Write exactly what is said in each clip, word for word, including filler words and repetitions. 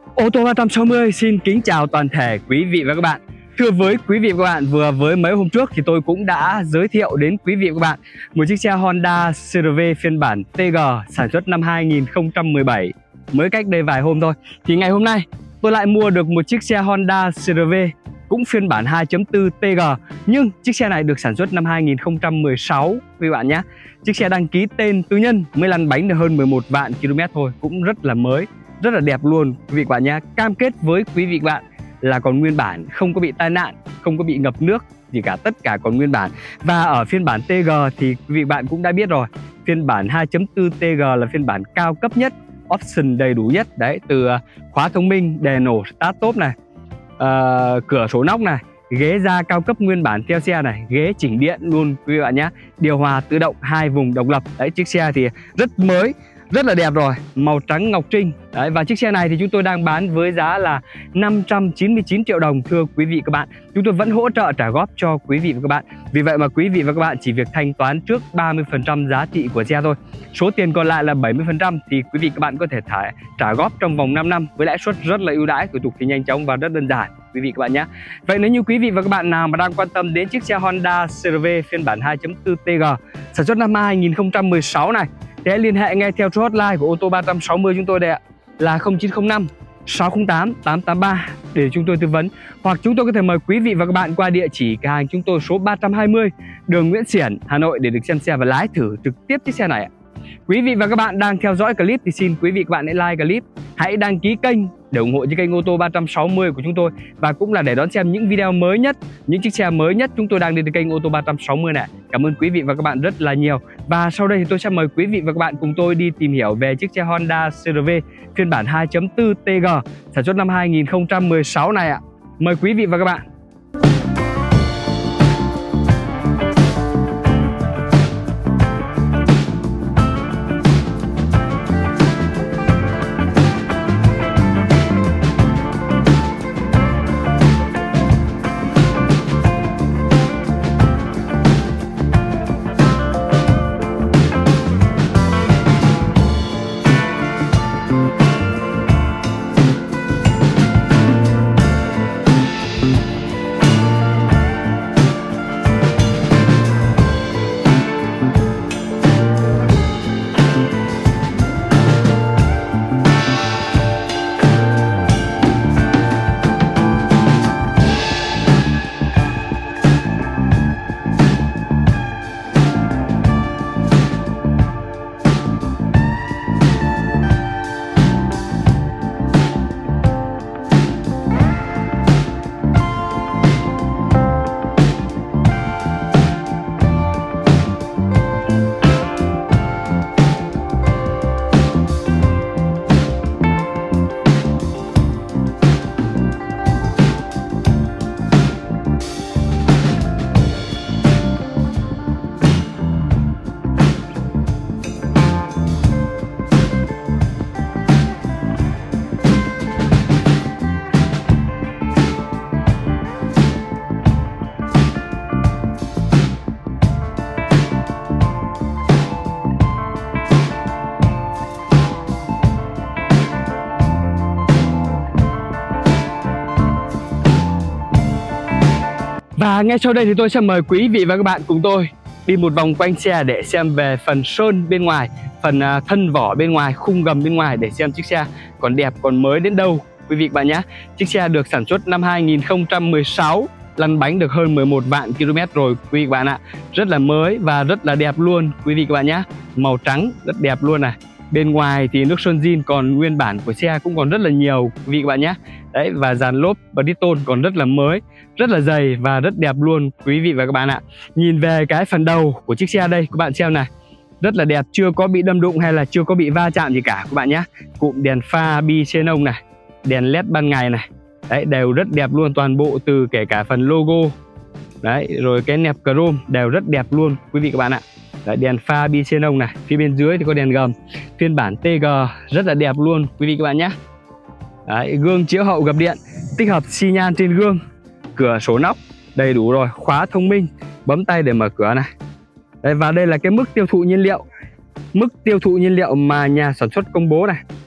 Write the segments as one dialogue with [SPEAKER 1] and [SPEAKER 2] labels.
[SPEAKER 1] Ô tô ba trăm sáu mươi xin kính chào toàn thể quý vị và các bạn. Thưa với quý vị và các bạn, vừa với mấy hôm trước thì tôi cũng đã giới thiệu đến quý vị và các bạn một chiếc xe Honda xê rờ vê phiên bản tê giê sản xuất năm hai nghìn không trăm mười bảy, mới cách đây vài hôm thôi. Thì ngày hôm nay tôi lại mua được một chiếc xe Honda xê rờ vê cũng phiên bản hai chấm bốn tê giê, nhưng chiếc xe này được sản xuất năm hai nghìn không trăm mười sáu quý bạn nhé. Chiếc xe đăng ký tên tư nhân, mới lăn bánh được hơn mười một vạn ki lô mét thôi, cũng rất là mới, rất là đẹp luôn quý vị các bạn nhé. Cam kết với quý vị các bạn là còn nguyên bản, không có bị tai nạn, không có bị ngập nước gì cả, tất cả còn nguyên bản. Và ở phiên bản tê giê thì quý vị bạn cũng đã biết rồi, phiên bản hai chấm bốn tê giê là phiên bản cao cấp nhất, option đầy đủ nhất đấy, từ khóa thông minh, đèn nổ start stop này, uh, cửa sổ nóc này, ghế da cao cấp nguyên bản theo xe này, ghế chỉnh điện luôn quý vị bạn nhé, điều hòa tự động hai vùng độc lập đấy. Chiếc xe thì rất mới, rất là đẹp rồi, màu trắng ngọc trinh đấy. Và chiếc xe này thì chúng tôi đang bán với giá là năm trăm chín mươi chín triệu đồng. Thưa quý vị các bạn, chúng tôi vẫn hỗ trợ trả góp cho quý vị và các bạn. Vì vậy mà quý vị và các bạn chỉ việc thanh toán trước ba mươi phần trăm giá trị của xe thôi. Số tiền còn lại là bảy mươi phần trăm thì quý vị các bạn có thể thả, trả góp trong vòng năm năm với lãi suất rất là ưu đãi, thủ tục thì nhanh chóng và rất đơn giản quý vị các bạn nhé. Vậy nếu như quý vị và các bạn nào mà đang quan tâm đến chiếc xe Honda xê rờ vê phiên bản hai chấm bốn tê giê sản xuất năm hai nghìn không trăm mười sáu này thì hãy liên hệ ngay theo số hotline của ô tô ba trăm sáu mươi chúng tôi đây ạ, là không chín không năm sáu không tám tám tám ba để chúng tôi tư vấn. Hoặc chúng tôi có thể mời quý vị và các bạn qua địa chỉ cửa hàng chúng tôi số ba trăm hai mươi đường Nguyễn Xiển, Hà Nội để được xem xe và lái thử trực tiếp chiếc xe này ạ. Quý vị và các bạn đang theo dõi clip thì xin quý vị các bạn hãy like clip, hãy đăng ký kênh để ủng hộ cho kênh ô tô ba trăm sáu mươi của chúng tôi, và cũng là để đón xem những video mới nhất, những chiếc xe mới nhất chúng tôi đang đi từ kênh ô tô ba trăm sáu mươi này. Cảm ơn quý vị và các bạn rất là nhiều. Và sau đây thì tôi sẽ mời quý vị và các bạn cùng tôi đi tìm hiểu về chiếc xe Honda xê rờ vê phiên bản hai chấm bốn tê giê sản xuất năm hai nghìn không trăm mười sáu này ạ. Mời quý vị và các bạn. Và ngay sau đây thì tôi sẽ mời quý vị và các bạn cùng tôi đi một vòng quanh xe để xem về phần sơn bên ngoài, phần thân vỏ bên ngoài, khung gầm bên ngoài, để xem chiếc xe còn đẹp, còn mới đến đâu quý vị các bạn nhé. Chiếc xe được sản xuất năm hai nghìn không trăm mười sáu, lăn bánh được hơn mười một vạn ki lô mét rồi quý vị các bạn ạ. Rất là mới và rất là đẹp luôn quý vị các bạn nhé. Màu trắng rất đẹp luôn này. Bên ngoài thì nước sơn zin còn nguyên bản của xe cũng còn rất là nhiều quý vị các bạn nhé. Đấy, và dàn lốp Bridgestone còn rất là mới, rất là dày và rất đẹp luôn quý vị và các bạn ạ. Nhìn về cái phần đầu của chiếc xe đây các bạn xem này, rất là đẹp, chưa có bị đâm đụng hay là chưa có bị va chạm gì cả các bạn nhé. Cụm đèn pha bi xenon này, đèn led ban ngày này, đấy đều rất đẹp luôn, toàn bộ từ kể cả phần logo đấy, rồi cái nẹp chrome đều rất đẹp luôn quý vị các bạn ạ. Đấy, đèn pha bi xenon này, phía bên dưới thì có đèn gầm phiên bản tê giê rất là đẹp luôn quý vị các bạn nhé. Đấy, gương chiếu hậu gập điện, tích hợp xi nhan trên gương, cửa sổ nóc đầy đủ rồi, khóa thông minh, bấm tay để mở cửa này. Đấy, và đây là cái mức tiêu thụ nhiên liệu, mức tiêu thụ nhiên liệu mà nhà sản xuất công bố này.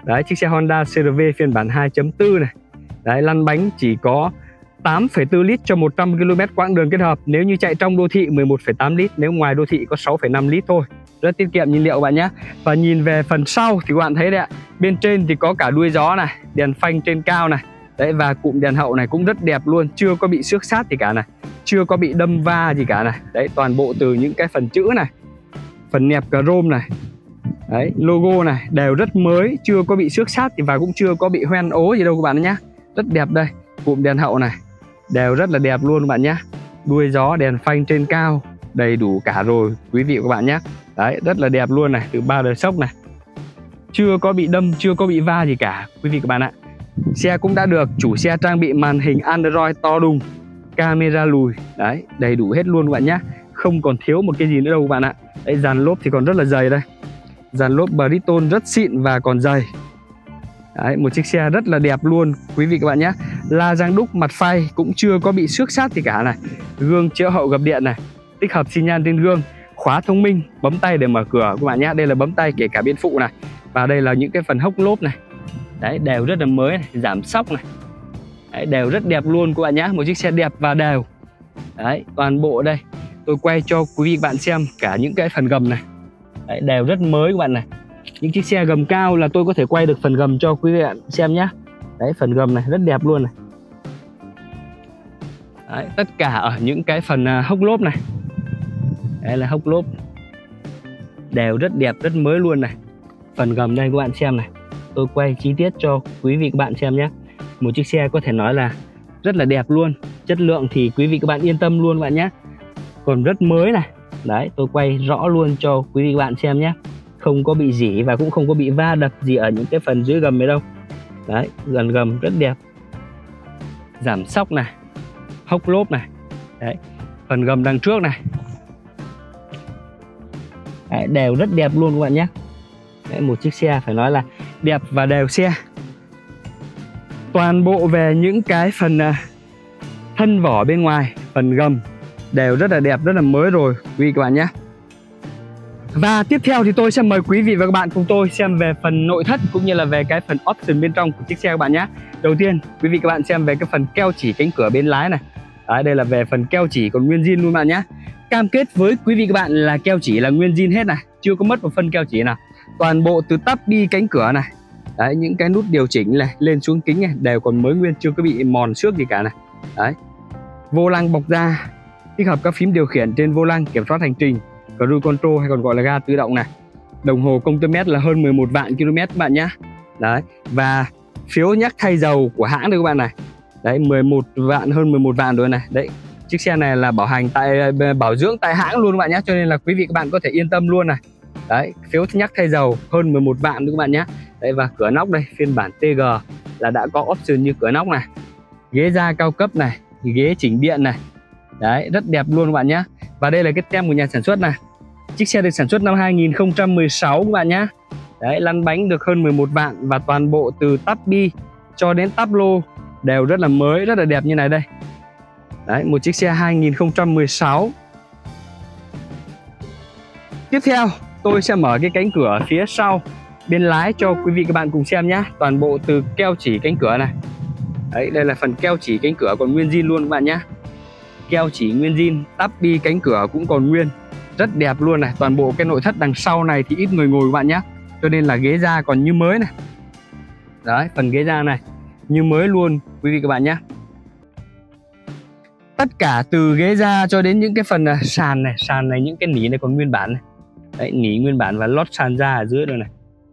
[SPEAKER 1] Đấy, chiếc xe Honda xê rờ vê phiên bản hai chấm bốn này. Đấy, lăn bánh chỉ có tám phẩy bốn lít cho một trăm ki lô mét quãng đường kết hợp. Nếu như chạy trong đô thị mười một phẩy tám lít, nếu ngoài đô thị có sáu phẩy năm lít thôi. Rất tiết kiệm nhiên liệu các bạn nhé. Và nhìn về phần sau thì các bạn thấy đấy ạ, bên trên thì có cả đuôi gió này, đèn phanh trên cao này. Đấy, và cụm đèn hậu này cũng rất đẹp luôn, chưa có bị xước sát gì cả này, chưa có bị đâm va gì cả này. Đấy, toàn bộ từ những cái phần chữ này, phần nẹp chrome này, đấy, logo này đều rất mới, chưa có bị xước sát và cũng chưa có bị hoen ố gì đâu các bạn nhé. Rất đẹp đây, cụm đèn hậu này đều rất là đẹp luôn các bạn nhé. Đuôi gió, đèn phanh trên cao đầy đủ cả rồi quý vị và các bạn nhé. Đấy, rất là đẹp luôn này, từ ba đời sốc này, chưa có bị đâm, chưa có bị va gì cả quý vị các bạn ạ. Xe cũng đã được chủ xe trang bị màn hình Android to đùng, camera lùi, đấy, đầy đủ hết luôn các bạn nhé. Không còn thiếu một cái gì nữa đâu các bạn ạ. Đấy, dàn lốp thì còn rất là dày đây, dàn lốp Bridgestone rất xịn và còn dày. Đấy, một chiếc xe rất là đẹp luôn quý vị các bạn nhé. La răng đúc, mặt phay cũng chưa có bị xước sát gì cả này. Gương chiếu hậu gập điện này, tích hợp xi nhan trên gương, khóa thông minh, bấm tay để mở cửa các bạn nhé. Đây là bấm tay kể cả bên phụ này. Và đây là những cái phần hốc lốp này. Đấy, đều rất là mới này, giảm sóc này. Đấy, đều rất đẹp luôn các bạn nhé. Một chiếc xe đẹp và đều. Đấy, toàn bộ đây tôi quay cho quý vị các bạn xem cả những cái phần gầm này. Đấy, đều rất mới các bạn này. Những chiếc xe gầm cao là tôi có thể quay được phần gầm cho quý vị bạn xem nhé. Đấy, phần gầm này rất đẹp luôn này. Đấy, tất cả ở những cái phần hốc lốp này. Đây là hốc lốp, đều rất đẹp, rất mới luôn này. Phần gầm đây các bạn xem này, tôi quay chi tiết cho quý vị các bạn xem nhé. Một chiếc xe có thể nói là rất là đẹp luôn. Chất lượng thì quý vị các bạn yên tâm luôn các bạn nhé. Còn rất mới này. Đấy, tôi quay rõ luôn cho quý vị các bạn xem nhé. Không có bị rỉ và cũng không có bị va đập gì ở những cái phần dưới gầm này đâu. Đấy, gần gầm rất đẹp. Giảm sóc này, hốc lốp này. Đấy, phần gầm đằng trước này. Đấy, đều rất đẹp luôn các bạn nhé. Đấy, một chiếc xe phải nói là đẹp và đều xe. Toàn bộ về những cái phần thân vỏ bên ngoài, phần gầm đều rất là đẹp, rất là mới rồi quý vị các bạn nhé. Và tiếp theo thì tôi sẽ mời quý vị và các bạn cùng tôi xem về phần nội thất cũng như là về cái phần option bên trong của chiếc xe các bạn nhé. Đầu tiên quý vị các bạn xem về cái phần keo chỉ cánh cửa bên lái này. Đấy, đây là về phần keo chỉ còn nguyên zin luôn bạn nhé. Cam kết với quý vị các bạn là keo chỉ là nguyên zin hết này, chưa có mất một phân keo chỉ nào. Toàn bộ từ tắp bi cánh cửa này, đấy, những cái nút điều chỉnh này, lên xuống kính này đều còn mới nguyên, chưa có bị mòn xước gì cả này. Đấy, vô lăng bọc da, tích hợp các phím điều khiển trên vô lăng, kiểm soát hành trình, cruise control hay còn gọi là ga tự động này. Đồng hồ công tơ mét là hơn mười một vạn ki lô mét các bạn nhé. Đấy, và phiếu nhắc thay dầu của hãng đây các bạn này. Đấy, mười một vạn, hơn mười một vạn rồi này. Đấy, chiếc xe này là bảo hành tại bảo dưỡng tại hãng luôn các bạn nhé, cho nên là quý vị các bạn có thể yên tâm luôn này. Đấy, phiếu nhắc thay dầu hơn mười một vạn nữa các bạn nhé. Đấy, và cửa nóc đây phiên bản tê giê là đã có option như cửa nóc này, ghế da cao cấp này, ghế chỉnh điện này. Đấy, rất đẹp luôn các bạn nhé. Và đây là cái tem của nhà sản xuất này. Chiếc xe được sản xuất năm hai nghìn không trăm mười sáu các bạn nhé. Đấy, lăn bánh được hơn mười một vạn và toàn bộ từ tắp bi cho đến tắp lô đều rất là mới, rất là đẹp như này đây. Đấy, một chiếc xe hai nghìn không trăm mười sáu. Tiếp theo tôi sẽ mở cái cánh cửa phía sau bên lái cho quý vị các bạn cùng xem nhé. Toàn bộ từ keo chỉ cánh cửa này. Đấy, đây là phần keo chỉ cánh cửa còn nguyên zin luôn các bạn nhé. Keo chỉ nguyên zin, tắp bi cánh cửa cũng còn nguyên, rất đẹp luôn này. Toàn bộ cái nội thất đằng sau này thì ít người ngồi các bạn nhé, cho nên là ghế da còn như mới này. Đấy, phần ghế da này như mới luôn quý vị các bạn nhé. Tất cả từ ghế da cho đến những cái phần sàn này, sàn này những cái nỉ này còn nguyên bản này. Đấy, nỉ nguyên bản và lót sàn da ở dưới đây này.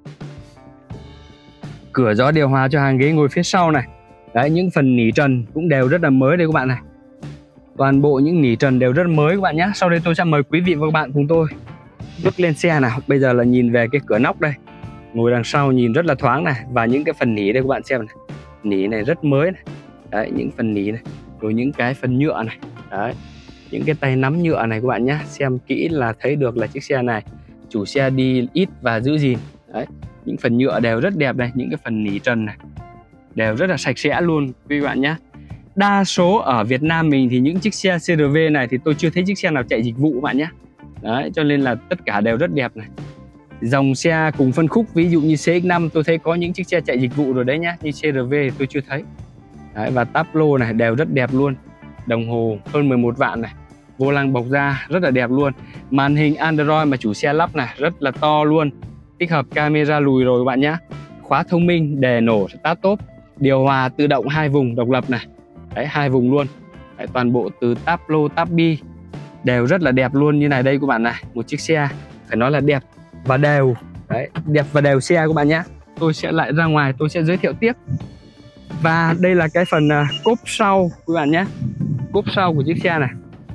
[SPEAKER 1] Cửa gió điều hòa cho hàng ghế ngồi phía sau này. Đấy, những phần nỉ trần cũng đều rất là mới đây các bạn này. Toàn bộ những nỉ trần đều rất mới các bạn nhé. Sau đây tôi sẽ mời quý vị và các bạn cùng tôi bước lên xe nào. Bây giờ là nhìn về cái cửa nóc đây. Ngồi đằng sau nhìn rất là thoáng này. Và những cái phần nỉ đây các bạn xem này. Nỉ này rất mới này. Đấy, những phần nỉ này. Rồi những cái phần nhựa này. Đấy, những cái tay nắm nhựa này các bạn nhé. Xem kỹ là thấy được là chiếc xe này chủ xe đi ít và giữ gìn. Đấy, những phần nhựa đều rất đẹp này. Những cái phần nỉ trần này đều rất là sạch sẽ luôn quý bạn nhé. Đa số ở Việt Nam mình thì những chiếc xe xê rờ vê này thì tôi chưa thấy chiếc xe nào chạy dịch vụ các bạn nhé. Đấy, cho nên là tất cả đều rất đẹp này. Dòng xe cùng phân khúc ví dụ như xê ích năm tôi thấy có những chiếc xe chạy dịch vụ rồi đấy nhá, như xê rờ vê tôi chưa thấy. Đấy, và táp lô này đều rất đẹp luôn. Đồng hồ hơn mười một vạn này, vô lăng bọc da rất là đẹp luôn. Màn hình Android mà chủ xe lắp này rất là to luôn, tích hợp camera lùi rồi các bạn nhé. Khóa thông minh, đề nổ, start top, điều hòa tự động hai vùng độc lập này. Đấy, hai vùng luôn. Đấy, toàn bộ từ táp lô, táp bi đều rất là đẹp luôn như này đây các bạn này. Một chiếc xe phải nói là đẹp và đều. Đấy, đẹp và đều xe các bạn nhé. Tôi sẽ lại ra ngoài tôi sẽ giới thiệu tiếp. Và đây là cái phần uh, cốp sau các bạn nhé. Cốp sau của chiếc xe này,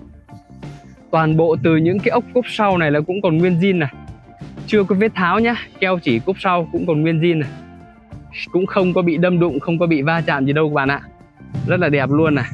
[SPEAKER 1] toàn bộ từ những cái ốc cốp sau này là cũng còn nguyên zin này, chưa có vết tháo nhá. Keo chỉ cốp sau cũng còn nguyên zin này, cũng không có bị đâm đụng, không có bị va chạm gì đâu các bạn ạ. Rất là đẹp luôn này.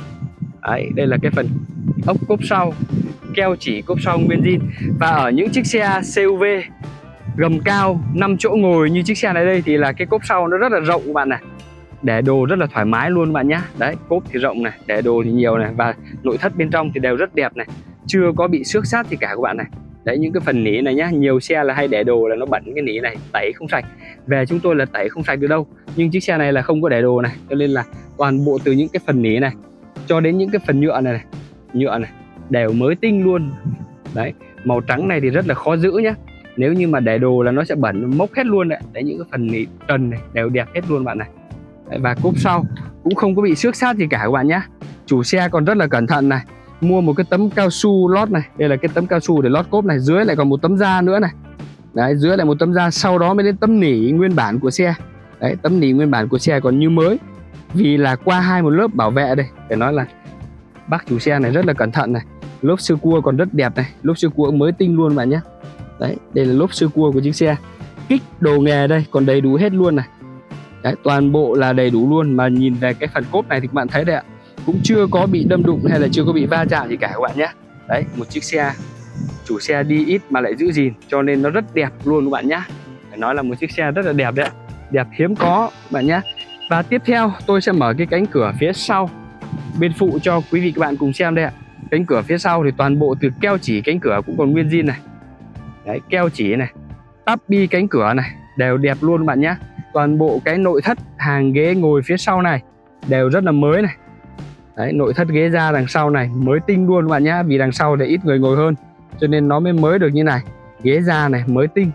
[SPEAKER 1] Đấy, đây là cái phần ốc cốp sau, keo chỉ cốp sau nguyên zin. Và ở những chiếc xe xê u vê gầm cao năm chỗ ngồi như chiếc xe này đây thì là cái cốp sau nó rất là rộng các bạn này, để đồ rất là thoải mái luôn các bạn nhá. Đấy, cốp thì rộng này, để đồ thì nhiều này, và nội thất bên trong thì đều rất đẹp này, chưa có bị xước sát gì cả các bạn này. Đấy, những cái phần nỉ này nhá, nhiều xe là hay để đồ là nó bẩn cái nỉ này, tẩy không sạch. Về chúng tôi là tẩy không sạch được đâu, nhưng chiếc xe này là không có để đồ này, cho nên là toàn bộ từ những cái phần nỉ này cho đến những cái phần nhựa này, này nhựa này đều mới tinh luôn. Đấy, màu trắng này thì rất là khó giữ nhá, nếu như mà để đồ là nó sẽ bẩn, mốc hết luôn đấy. Đấy, những cái phần nỉ trần này đều đẹp hết luôn bạn này. Đấy, và cốp sau cũng không có bị xước sát gì cả các bạn nhé. Chủ xe còn rất là cẩn thận này, mua một cái tấm cao su lót này, đây là cái tấm cao su để lót cốp này, dưới lại còn một tấm da nữa này. Đấy, dưới lại một tấm da, sau đó mới đến tấm nỉ nguyên bản của xe. Đấy, tấm nỉ nguyên bản của xe còn như mới, vì là qua hai một lớp bảo vệ đây. Phải nói là bác chủ xe này rất là cẩn thận này. Lốp sơ cua còn rất đẹp này, lốp sơ cua mới tinh luôn bạn nhé. Đấy, đây là lốp sơ cua của chiếc xe. Kích đồ nghề đây còn đầy đủ hết luôn này. Đấy, toàn bộ là đầy đủ luôn. Mà nhìn về cái phần cốp này thì các bạn thấy đây ạ, cũng chưa có bị đâm đụng hay là chưa có bị va chạm gì cả các bạn nhé. Đấy, một chiếc xe chủ xe đi ít mà lại giữ gìn, cho nên nó rất đẹp luôn các bạn nhé. Phải nói là một chiếc xe rất là đẹp đấy ạ, đẹp hiếm có các bạn nhé. Và tiếp theo tôi sẽ mở cái cánh cửa phía sau bên phụ cho quý vị các bạn cùng xem đây ạ. Cánh cửa phía sau thì toàn bộ từ keo chỉ cánh cửa cũng còn nguyên zin này. Đấy, keo chỉ này, táp bi cánh cửa này đều đẹp luôn các bạn nhé. Toàn bộ cái nội thất hàng ghế ngồi phía sau này đều rất là mới này. Đấy, nội thất ghế da đằng sau này mới tinh luôn các bạn nhé, vì đằng sau thì ít người ngồi hơn cho nên nó mới mới được như này. Ghế da này mới tinh.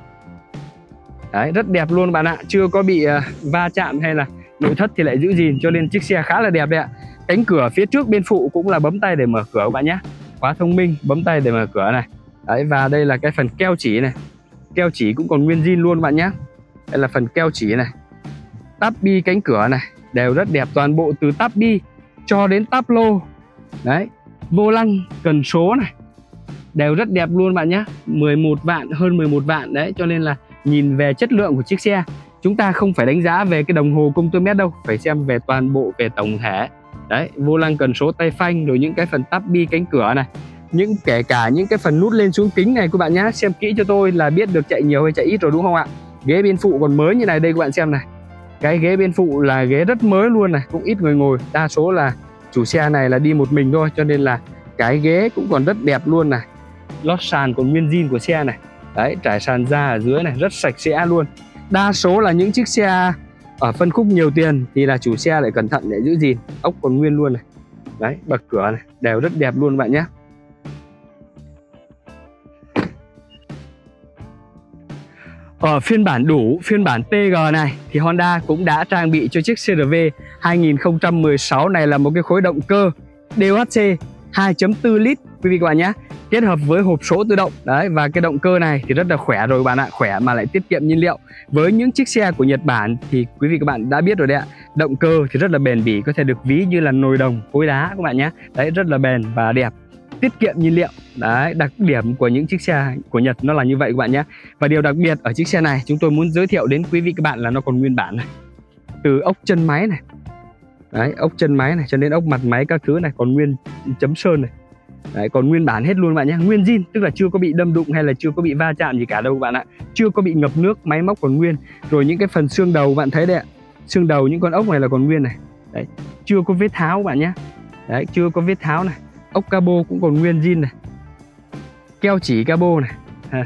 [SPEAKER 1] Đấy, rất đẹp luôn các bạn ạ, chưa có bị uh, va chạm hay là nội thất thì lại giữ gìn, cho nên chiếc xe khá là đẹp đấy ạ. Cánh cửa phía trước bên phụ cũng là bấm tay để mở cửa các bạn nhé. Khóa thông minh, bấm tay để mở cửa này. Đấy, và đây là cái phần keo chỉ này, keo chỉ cũng còn nguyên zin luôn các bạn nhé. Đây là phần keo chỉ này, táp bi cánh cửa này đều rất đẹp, toàn bộ từ táp bi cho đến táp lô. Đấy, vô lăng cần số này đều rất đẹp luôn bạn nhé. mười một vạn, hơn mười một vạn. Đấy, cho nên là nhìn về chất lượng của chiếc xe, chúng ta không phải đánh giá về cái đồng hồ công tơ mét đâu, phải xem về toàn bộ, về tổng thể. Đấy, vô lăng cần số, tay phanh, rồi những cái phần táp bi cánh cửa này, những kể cả những cái phần nút lên xuống kính này các bạn nhé. Xem kỹ cho tôi là biết được chạy nhiều hay chạy ít rồi đúng không ạ. Ghế bên phụ còn mới như này đây các bạn xem này. Cái ghế bên phụ là ghế rất mới luôn này, cũng ít người ngồi, đa số là chủ xe này là đi một mình thôi, cho nên là cái ghế cũng còn rất đẹp luôn này. Lót sàn còn nguyên zin của xe này. Đấy, trải sàn da ở dưới này rất sạch sẽ luôn. Đa số là những chiếc xe ở phân khúc nhiều tiền thì là chủ xe lại cẩn thận để giữ gìn, ốc còn nguyên luôn này. Đấy, bậc cửa này đều rất đẹp luôn bạn nhé. Ở phiên bản đủ, phiên bản tê giê này thì Honda cũng đã trang bị cho chiếc xê rờ vê hai nghìn không trăm mười sáu này là một cái khối động cơ đê ô hát xê hai chấm bốn lít quý vị các bạn nhé, kết hợp với hộp số tự động. Đấy, và cái động cơ này thì rất là khỏe rồi các bạn ạ, khỏe mà lại tiết kiệm nhiên liệu. Với những chiếc xe của Nhật Bản thì quý vị các bạn đã biết rồi đấy ạ, động cơ thì rất là bền bỉ, có thể được ví như là nồi đồng khối đá các bạn nhé. Đấy, rất là bền và đẹp, tiết kiệm nhiên liệu. Đấy, đặc điểm của những chiếc xe của Nhật nó là như vậy các bạn nhé. Và điều đặc biệt ở chiếc xe này chúng tôi muốn giới thiệu đến quý vị các bạn là nó còn nguyên bản này, từ ốc chân máy này. Đấy, ốc chân máy này cho đến ốc mặt máy các thứ này còn nguyên chấm sơn này. Đấy, còn nguyên bản hết luôn bạn nhé, nguyên zin, tức là chưa có bị đâm đụng hay là chưa có bị va chạm gì cả đâu các bạn ạ. Chưa có bị ngập nước, máy móc còn nguyên. Rồi những cái phần xương đầu bạn thấy đấy ạ, xương đầu những con ốc này là còn nguyên này. Đấy, chưa có vết tháo các bạn nhé. Đấy, chưa có vết tháo này. Ốc cabo cũng còn nguyên zin này, keo chỉ cabo này. À,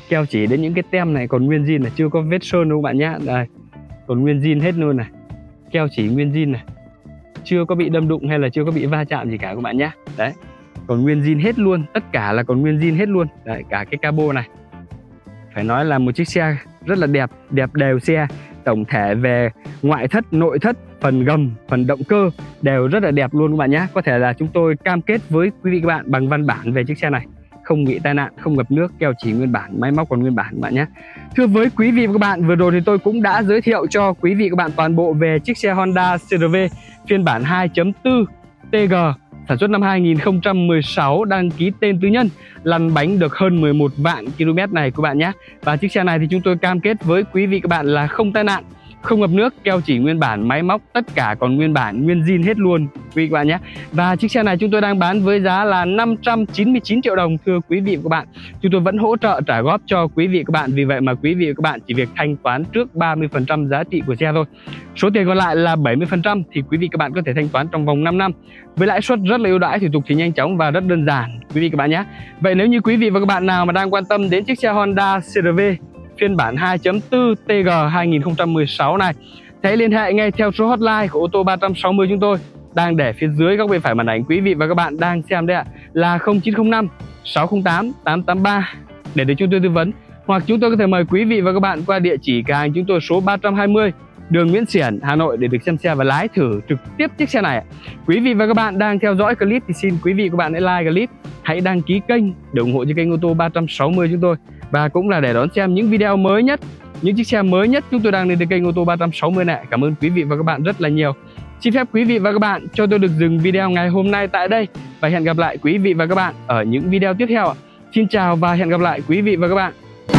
[SPEAKER 1] Keo chỉ đến những cái tem này còn nguyên zin này, chưa có vết sơn đâu các bạn nhé. Đây, còn nguyên zin hết luôn này. Keo chỉ nguyên zin này, chưa có bị đâm đụng hay là chưa có bị va chạm gì cả các bạn nhé. Đấy, còn nguyên zin hết luôn, tất cả là còn nguyên zin hết luôn. Đấy, cả cái cabo này. Phải nói là một chiếc xe rất là đẹp, đẹp đều xe. Tổng thể về ngoại thất, nội thất, phần gầm, phần động cơ đều rất là đẹp luôn các bạn nhé. Có thể là chúng tôi cam kết với quý vị các bạn bằng văn bản về chiếc xe này, không bị tai nạn, không ngập nước, keo chỉ nguyên bản, máy móc còn nguyên bản các bạn nhé. Thưa với quý vị và các bạn, vừa rồi thì tôi cũng đã giới thiệu cho quý vị và các bạn toàn bộ về chiếc xe Honda xê rờ vê phiên bản hai chấm bốn T G sản xuất năm hai nghìn không trăm mười sáu, đăng ký tên tư nhân, lăn bánh được hơn mười một vạn km này các bạn nhé. Và chiếc xe này thì chúng tôi cam kết với quý vị các bạn là không tai nạn, không ngập nước, keo chỉ nguyên bản, máy móc tất cả còn nguyên bản, nguyên zin hết luôn quý vị các bạn nhé. Và chiếc xe này chúng tôi đang bán với giá là năm trăm chín mươi chín triệu đồng thưa quý vị và các bạn. Chúng tôi vẫn hỗ trợ trả góp cho quý vị các bạn, vì vậy mà quý vị và các bạn chỉ việc thanh toán trước ba mươi phần trăm giá trị của xe thôi. Số tiền còn lại là bảy mươi phần trăm thì quý vị các bạn có thể thanh toán trong vòng năm năm với lãi suất rất là ưu đãi, thủ tục thì nhanh chóng và rất đơn giản quý vị các bạn nhé. Vậy nếu như quý vị và các bạn nào mà đang quan tâm đến chiếc xe Honda xê rờ vê phiên bản hai chấm bốn T G hai nghìn không trăm mười sáu này, hãy liên hệ ngay theo số hotline của ô tô ba trăm sáu mươi chúng tôi đang để phía dưới góc bên phải màn ảnh quý vị và các bạn đang xem đây ạ, là không chín không năm sáu không tám tám tám ba để được chúng tôi tư vấn, hoặc chúng tôi có thể mời quý vị và các bạn qua địa chỉ cửa hàng chúng tôi số ba trăm hai mươi đường Nguyễn Xiển, Hà Nội để được xem xe và lái thử trực tiếp chiếc xe này. Quý vị và các bạn đang theo dõi clip thì xin quý vị và các bạn hãy like clip, hãy đăng ký kênh để ủng hộ cho kênh ô tô ba trăm sáu mươi chúng tôi, và cũng là để đón xem những video mới nhất, những chiếc xe mới nhất chúng tôi đang lên trên kênh ô tô ba trăm sáu mươi này. Cảm ơn quý vị và các bạn rất là nhiều. Xin phép quý vị và các bạn cho tôi được dừng video ngày hôm nay tại đây và hẹn gặp lại quý vị và các bạn ở những video tiếp theo. Xin chào và hẹn gặp lại quý vị và các bạn.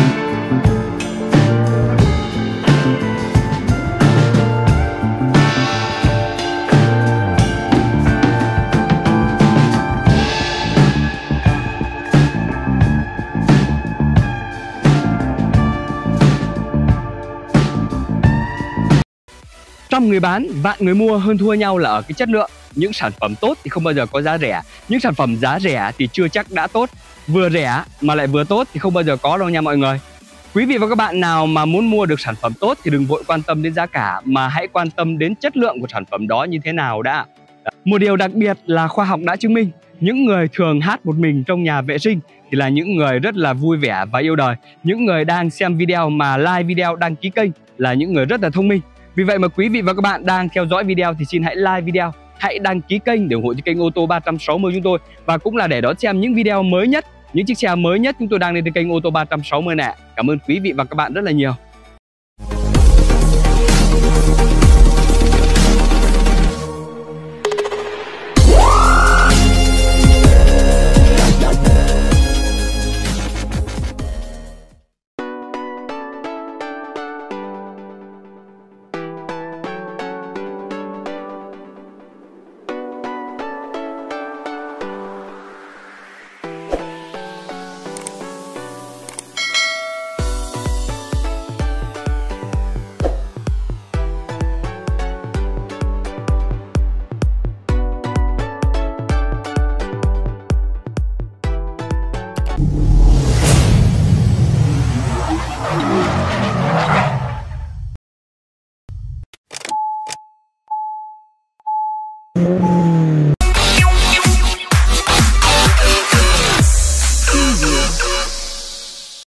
[SPEAKER 1] Trăm người bán, vạn người mua, hơn thua nhau là ở cái chất lượng. Những sản phẩm tốt thì không bao giờ có giá rẻ. Những sản phẩm giá rẻ thì chưa chắc đã tốt. Vừa rẻ mà lại vừa tốt thì không bao giờ có đâu nha mọi người. Quý vị và các bạn nào mà muốn mua được sản phẩm tốt thì đừng vội quan tâm đến giá cả, mà hãy quan tâm đến chất lượng của sản phẩm đó như thế nào đã. Một điều đặc biệt là khoa học đã chứng minh, những người thường hát một mình trong nhà vệ sinh thì là những người rất là vui vẻ và yêu đời. Những người đang xem video mà like video, đăng ký kênh là những người rất là thông minh. Vì vậy mà quý vị và các bạn đang theo dõi video thì xin hãy like video, hãy đăng ký kênh để ủng hộ cho kênh ô tô ba trăm sáu mươi chúng tôi, và cũng là để đón xem những video mới nhất, những chiếc xe mới nhất chúng tôi đang lên trên kênh ô tô ba trăm sáu mươi này. Cảm ơn quý vị và các bạn rất là nhiều.